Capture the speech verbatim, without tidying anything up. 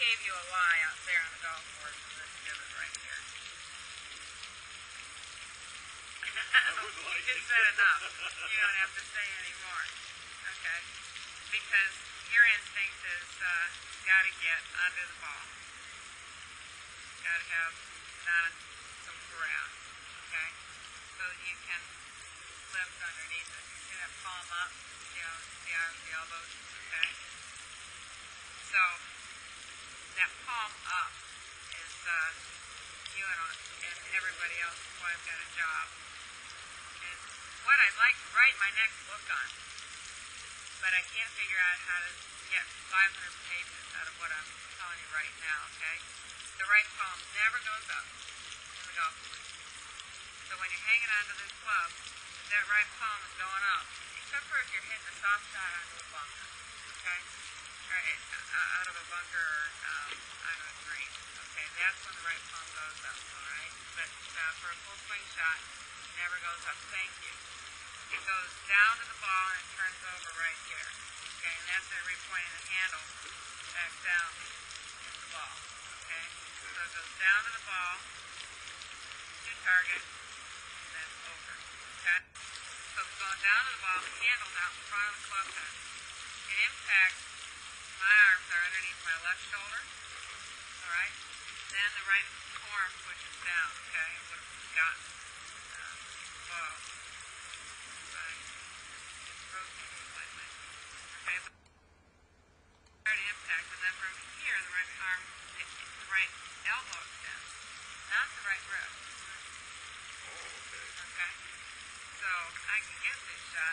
gave you a lie out there on the golf course, and then give it right here. You just said enough. You don't have to say anymore. Okay? Because your instinct is uh, got to get under the ball. Got to have not some grass. Okay? So that you can lift underneath it. You see that palm up? You know, the arms, the elbows. Okay? So that palm up is uh, you and, and everybody else who I've got a job. Is what I'd like to write my next book on. But I can't figure out how to get five hundred pages out of what I'm telling you right now, okay? The right palm never goes up in the golf course. So when you're hanging onto this club, that right palm is going up, except for if you're hitting a soft shot onto a bunker, okay? Or it, uh, out of a bunker or um, out of a green, okay? That's when the right palm goes up, all right? But uh, for a full swing shot, it never goes up. Thank you. It goes down to the ball and it turns over right here. Okay, and that's where we're pointing the handle back down into the ball. Okay? So it goes down to the ball, to target, and then over. Okay? So it's going down to the ball, the handle's out in front of the club head. It impacts, my arms are underneath my left shoulder. Alright? Then the right forearm pushes down, okay? It would have gotten uh, below. Okay, but hard impact, and then from here, the right arm, it, it, the right elbow extends, not the right wrist. Oh, okay. Okay, so I can get this shot.